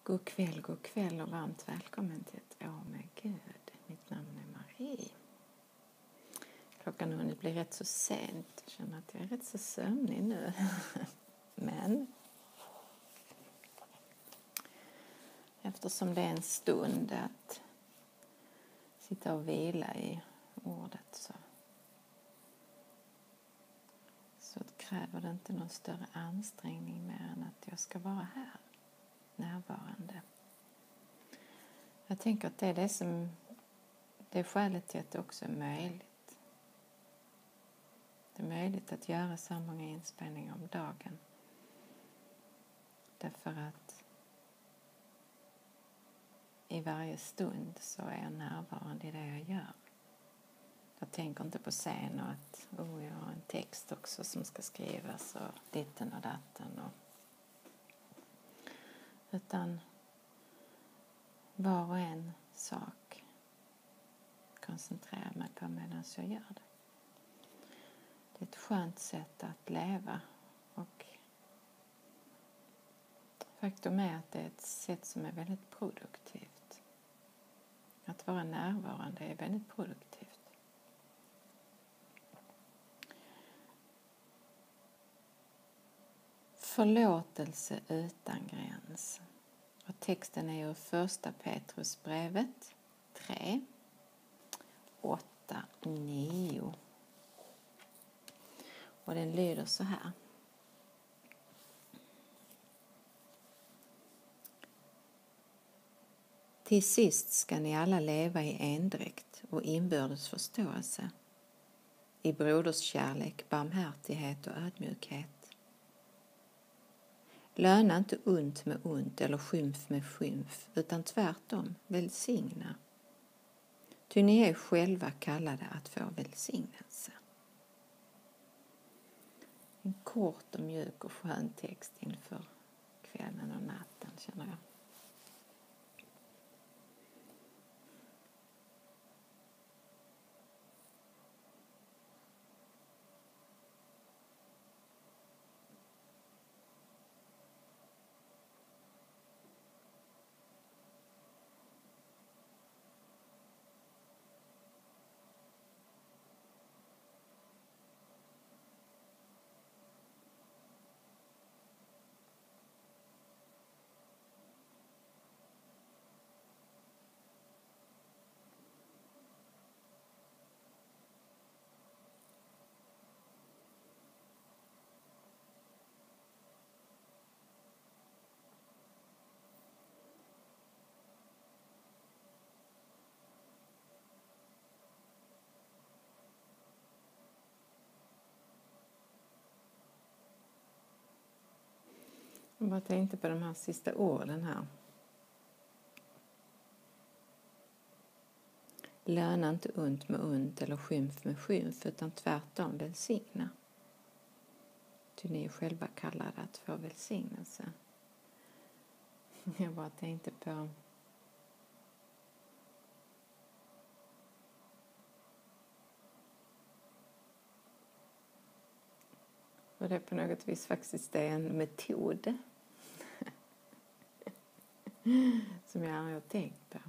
God kväll och varmt välkommen till ett år med Gud. Mitt namn är Marie. Klockan har hunnit bli rätt så sent. Jag känner att jag är rätt så sömnig nu. Men eftersom det är en stund att sitta och vila i ordet så kräver det inte någon större ansträngning mer än att jag ska vara här, närvarande. Jag tänker att det är skälet till att det också är möjligt. Det är möjligt att göra så många inspelningar om dagen. Därför att i varje stund så är jag närvarande i det jag gör. Jag tänker inte på scen och att jag har en text också som ska skrivas och ditten och datten. Utan var och en sak koncentrerar mig på medan jag gör det. Det är ett skönt sätt att leva och faktum är att det är ett sätt som är väldigt produktivt. Att vara närvarande är väldigt produktivt. Förlåtelse utan gräns. Och texten är ur första Petrusbrevet 3, 8, 9. Och den lyder så här. Till sist ska ni alla leva i endräkt och inbördes förståelse, i broderskärlek, barmhärtighet och ödmjukhet. Löna inte ont med ont eller skymf med skymf, utan tvärtom välsigna. Ty ni är själva kallade att få välsignelse. En kort och mjuk och skön text inför kvällen och natten, känner jag. Jag bara tänkte på de här sista orden här. Löna inte ont med ont eller skymf med skymf, utan tvärtom välsigna. Ty ni är själva kallade att få välsignelse. Jag bara tänkte på och det på något vis faktiskt är en metod som jag aldrig har tänkt på.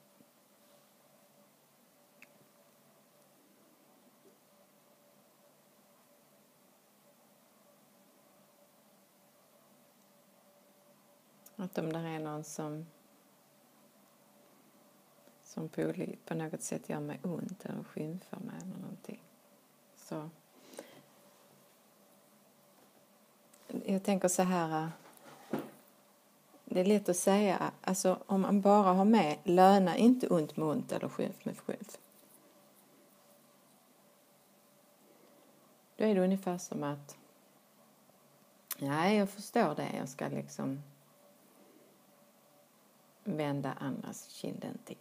Att om det är någon som på något sätt gör mig ont eller skymfar mig eller någonting. Så jag tänker så här, det är lätt att säga, alltså om man bara har med löna inte ont med ont eller skymf med skymf. Då är det ungefär som att, nej, jag förstår det, jag ska liksom vända andras kinden till.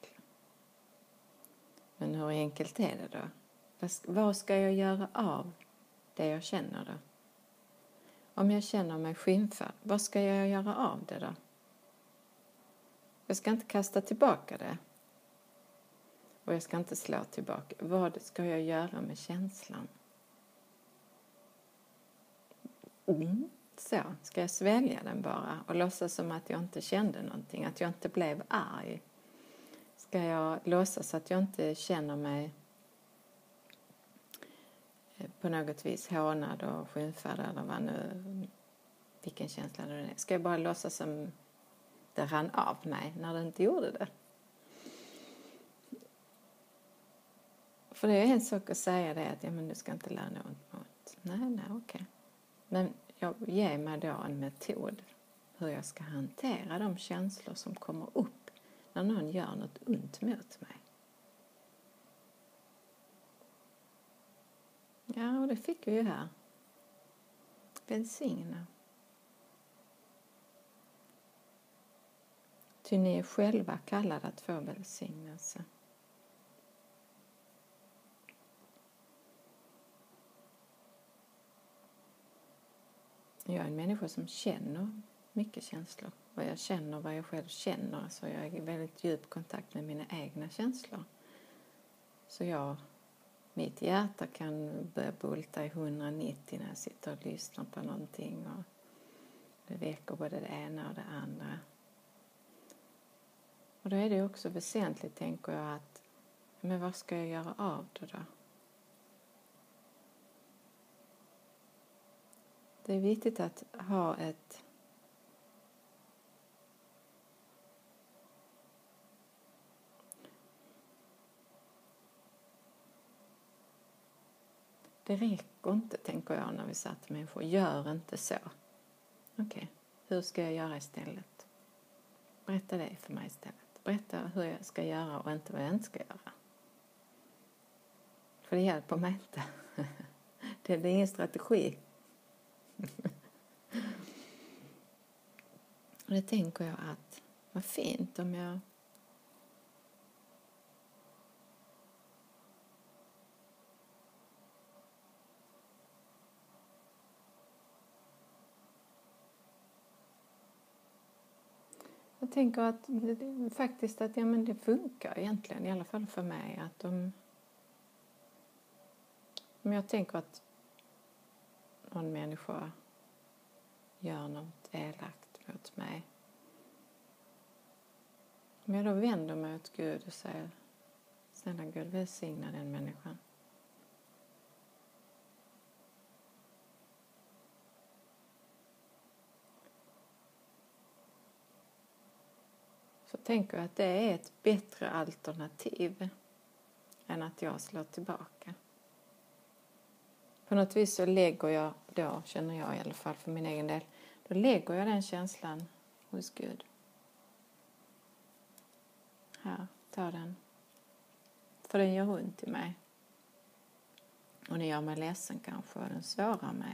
Men hur enkelt är det då? Vad ska jag göra av det jag känner då? Om jag känner mig skymfad, vad ska jag göra av det då? Jag ska inte kasta tillbaka det. Och jag ska inte slå tillbaka. Vad ska jag göra med känslan? Ont? så? Ska jag svälja den bara och låtsas som att jag inte kände någonting, att jag inte blev arg? Ska jag låtsas att jag inte känner mig på något vis hånad och skymfad eller vad nu, vilken känsla det är? Ska jag bara låtsas som det rann av mig när det inte gjorde det? För det är en sak att säga det att men du ska inte lära något mot. Nej, okej. Men jag ger mig då en metod hur jag ska hantera de känslor som kommer upp när någon gör något ont mot mig. Ja, och det fick vi ju här. Välsigna. Ty ni är själva kallade att få välsignelse. Jag är en människa som känner mycket känslor. Och jag känner vad jag själv känner. Så jag är i väldigt djup kontakt med mina egna känslor. Så mitt hjärta kan börja bulta i 190 när jag sitter och lyssnar på någonting. Och det väcker både det ena och det andra. Och då är det också väsentligt, tänker jag, att men vad ska jag göra av det då? Det är viktigt att ha ett det räcker inte, tänker jag, när vi satt människor. Gör inte så. Okej, hur ska jag göra istället? Berätta det för mig istället. Berätta hur jag ska göra och inte vad jag inte ska göra. För det hjälper mig inte. Det är ingen strategi. Och det tänker jag att vad fint om jag tänker att faktiskt att det funkar egentligen, i alla fall för mig, att om jag tänker att någon människa gör något elakt mot mig, om jag då vänder mig åt Gud och säger snälla Gud, välsigna den människan. Så tänker jag att det är ett bättre alternativ än att jag slår tillbaka. På något vis så lägger jag då, känner jag i alla fall för min egen del, då lägger jag den känslan hos Gud. Här, ta den. För den gör ont i mig. Och den gör mig ledsen kanske, och den sårar mig.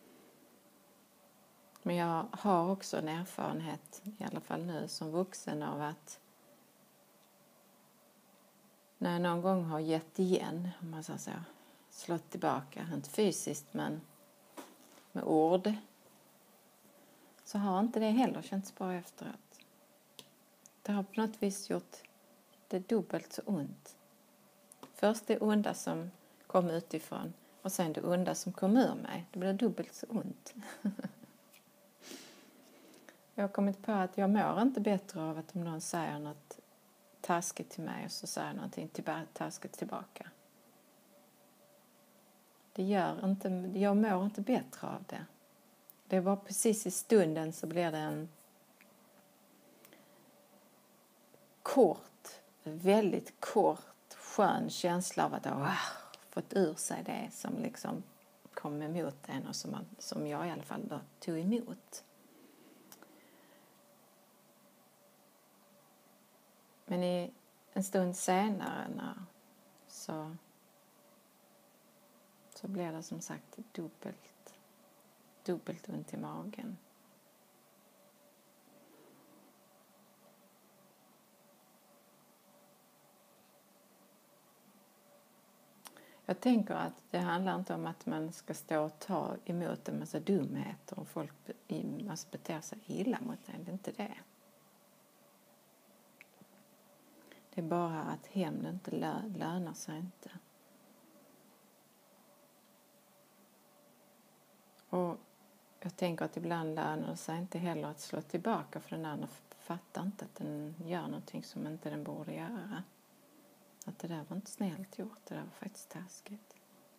Men jag har också en erfarenhet, i alla fall nu som vuxen, av att när jag någon gång har gett igen, om man säger så, slått tillbaka, inte fysiskt men med ord, så har inte det heller känts bra efteråt. Det har på något vis gjort det dubbelt så ont. Först det onda som kom utifrån och sen det onda som kom ur mig. Det blir dubbelt så ont. Jag har kommit på att jag mår inte bättre av att om någon säger något taskigt till mig och så säger jag någonting taskigt tillbaka. Jag mår inte bättre av det. Det var precis i stunden så blir det en väldigt kort, skön känsla av att ha fått ur sig det som liksom kom emot en och som jag i alla fall då tog emot. Men i en stund senare så blir det som sagt dubbelt ont i magen. Jag tänker att det handlar inte om att man ska stå och ta emot en massa dumheter och folk beter sig illa mot en. Det är inte det. Det är bara att hämnd inte lönar sig inte. Och jag tänker att ibland lönar det sig inte heller att slå tillbaka, för den andra fattar inte att den gör någonting som inte den borde göra. Att det där var inte snällt gjort, det där var faktiskt taskigt.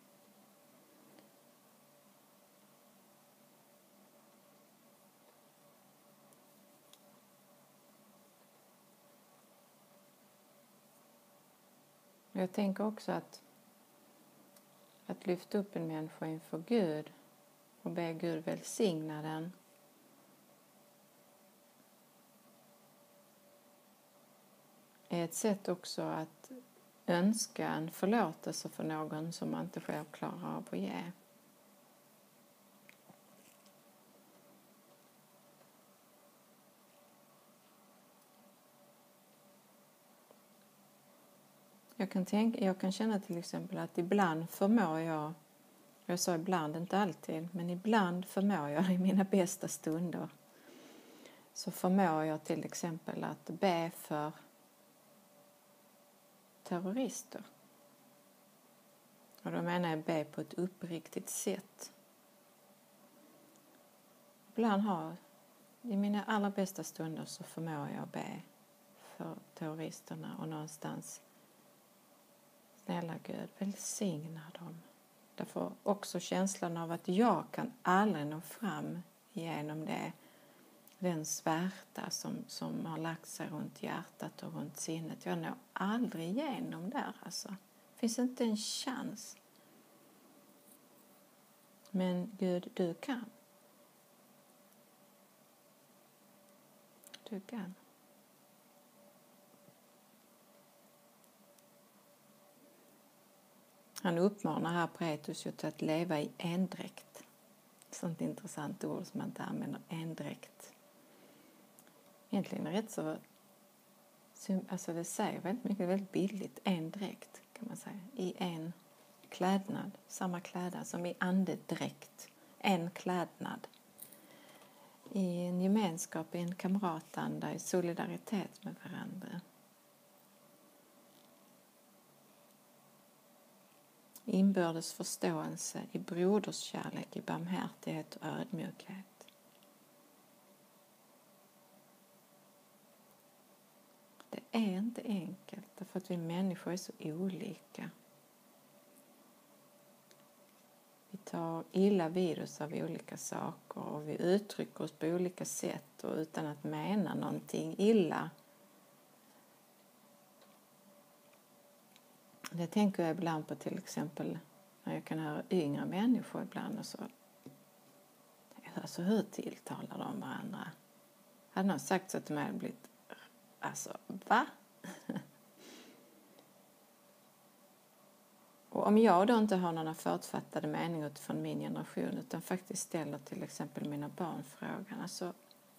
Jag tänker också att lyfta upp en människa inför Gud och be Gud välsigna den. Är ett sätt också att önska en förlåtelse för någon som man inte själv klarar av att ge. Jag kan känna till exempel att ibland förmår jag sa ibland, inte alltid, men ibland förmår jag i mina bästa stunder, så förmår jag till exempel att be för terrorister. Och då menar jag be på ett uppriktigt sätt. Ibland i mina allra bästa stunder så förmår jag be för terroristerna och någonstans, snälla Gud, välsigna dem. Därför också känslan av att jag kan aldrig nå fram genom den svärta som har lagt sig runt hjärtat och runt sinnet. Jag når aldrig igenom där alltså. Det finns inte en chans. Men Gud, du kan. Du kan. Han uppmanar här Petrus till att leva i endräkt. Sånt intressant ord som man inte använder, endräkt. Egentligen är rätt så, alltså det säger väldigt mycket, väldigt billigt, endräkt kan man säga. I en klädnad, samma klädnad som i andedräkt, en klädnad. I en gemenskap, i en kamratanda, i solidaritet med varandra. Inbördes förståelse, i broderskärlek, i barmhärtighet och ödmjukhet. Det är inte enkelt därför att vi människor är så olika. Vi tar illa vid oss av olika saker och vi uttrycker oss på olika sätt och utan att mena någonting illa. Det tänker jag ibland på, till exempel när jag kan höra yngre människor ibland och så. Alltså hur tilltalar de varandra? Hade någon sagt så till mig, hade blivit, alltså va? Och om jag då inte har några förutfattade meningar utifrån min generation utan faktiskt ställer till exempel mina barn frågan, alltså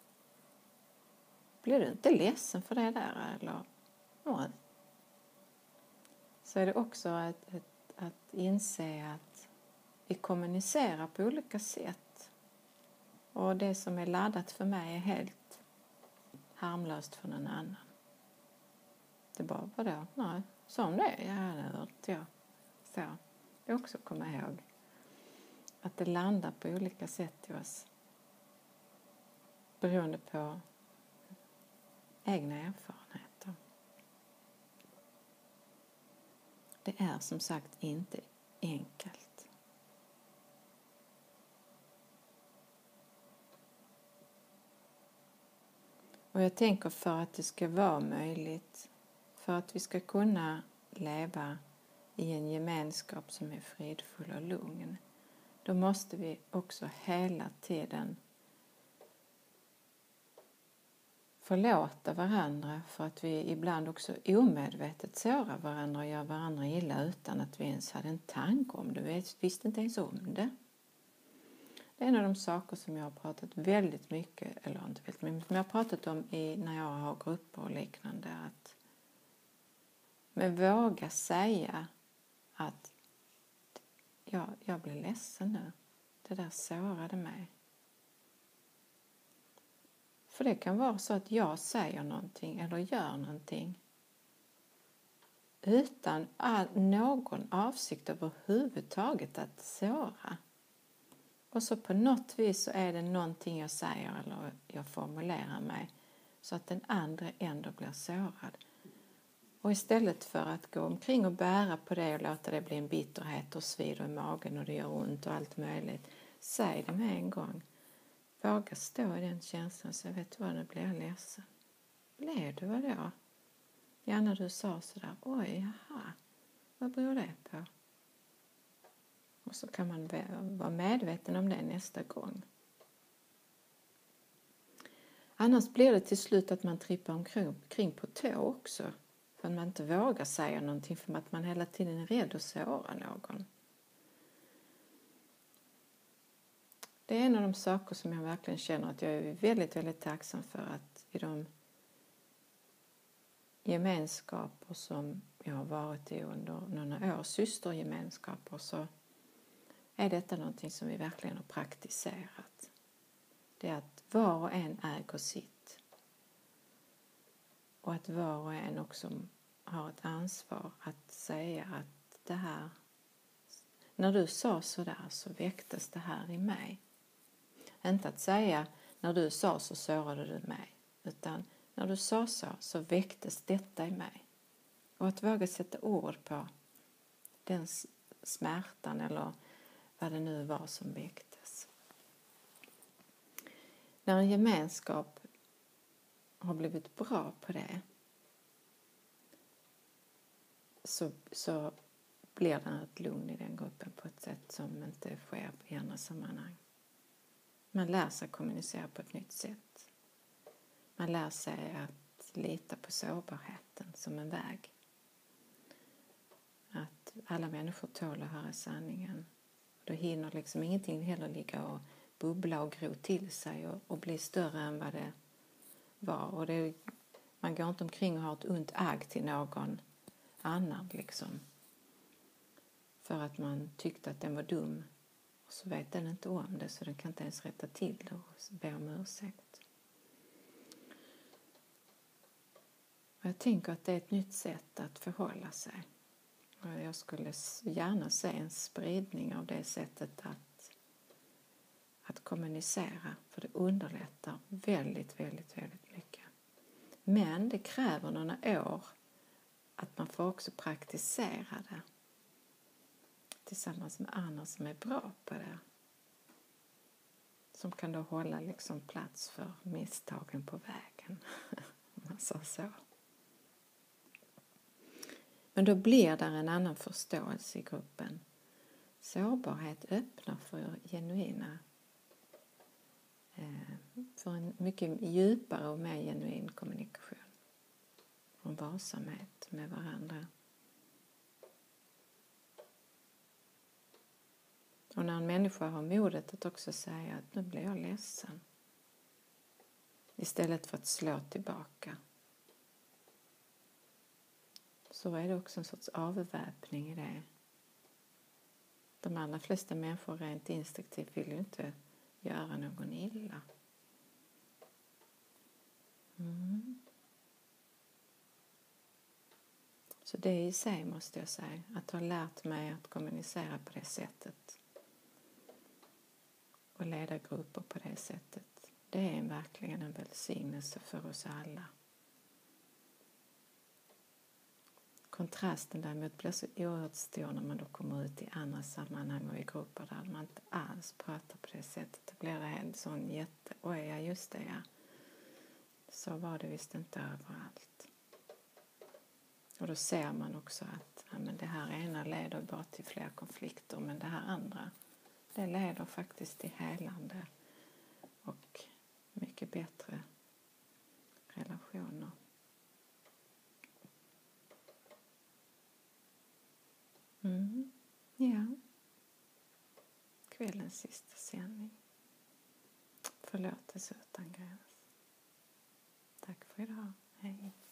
blir du inte ledsen för det där eller? Ja. Så är det också att inse att vi kommunicerar på olika sätt. Och det som är laddat för mig är helt harmlöst för någon annan. Det är bara vadå? Nej, som det är. Jag hade hört, ja. Så, det också komma ihåg. Att det landar på olika sätt i oss. Beroende på egna erfarenheter. Det är som sagt inte enkelt. Och jag tänker för att det ska vara möjligt, för att vi ska kunna leva i en gemenskap som är fridfull och lugn, då måste vi också hela tiden förlåta varandra för att vi ibland också omedvetet sårar varandra och gör varandra illa utan att vi ens hade en tanke om det. Vi visste inte ens om det. Det är en av de saker som jag har pratat väldigt mycket, eller inte väldigt mycket, men jag har pratat om när jag har grupper och liknande. Men våga säga att jag blir ledsen nu. Det där sårade mig. För det kan vara så att jag säger någonting eller gör någonting utan någon avsikt överhuvudtaget att såra. Och så på något vis så är det någonting jag säger eller jag formulerar mig så att den andra ändå blir sårad. Och istället för att gå omkring och bära på det och låta det bli en bitterhet och svider i magen och det gör ont och allt möjligt. Säg det med en gång. Våga stå i den känslan så vet du vad, nu blir jag ledsen. Blev du vadå? Ja, när du sa sådär, oj, jaha, vad beror det på? Och så kan man vara medveten om det nästa gång. Annars blir det till slut att man trippar omkring på tå också. För att man inte vågar säga någonting för att man hela tiden är rädd att såra någon. Det är en av de saker som jag verkligen känner att jag är väldigt, väldigt tacksam för att i de gemenskaper som jag har varit i under några år, systergemenskaper, så är detta någonting som vi verkligen har praktiserat. Det är att var och en äger sitt. Och att var och en också har ett ansvar att säga att det här, när du sa sådär så väcktes det här i mig. Inte att säga när du sa så sårade du mig, utan när du sa så väcktes detta i mig. Och att våga sätta ord på den smärtan eller vad det nu var som väcktes. När en gemenskap har blivit bra på det så blir det ett lugn i den gruppen på ett sätt som inte sker i andra sammanhang. Man lär sig kommunicera på ett nytt sätt. Man lär sig att lita på sårbarheten som en väg. Att alla människor tål att höra sanningen. Då hinner liksom ingenting heller ligga och bubbla och gro till sig och bli större än vad det var. Och man går inte omkring och har ett ont agg till någon annan liksom. För att man tyckte att den var dum. Och så vet den inte om det så den kan inte ens rätta till det och be om ursäkt. Och jag tänker att det är ett nytt sätt att förhålla sig. Och jag skulle gärna se en spridning av det sättet att kommunicera. För det underlättar väldigt, väldigt, väldigt mycket. Men det kräver några år att man får också praktisera det. Tillsammans med andra som är bra på det. Som kan då hålla liksom plats för misstagen på vägen. Om man sa så. Men då blir där en annan förståelse i gruppen. Sårbarhet öppnar för genuina. För en mycket djupare och mer genuin kommunikation. Och varsamhet med varandra. Och när en människa har modet att också säga att nu blir jag ledsen. Istället för att slå tillbaka. Så är det också en sorts avväpning i det. De allra flesta människor rent instinktivt vill ju inte göra någon illa. Så det i sig måste jag säga. Att ha lärt mig att kommunicera på det sättet. Och leda grupper på det sättet. Det är verkligen en välsignelse för oss alla. Kontrasten däremot blir så oerhört stor när man då kommer ut i andra sammanhang och i grupper där man inte alls pratar på det sättet. Då blir det en sån oj, ja just det ja. Så var det visst inte överallt. Och då ser man också att men det här ena leder bara till fler konflikter, men det här andra, det leder faktiskt till helande och mycket bättre relationer. Ja. Kvällens sista sändning. Förlåtelse utan gräns. Tack för idag. Hej.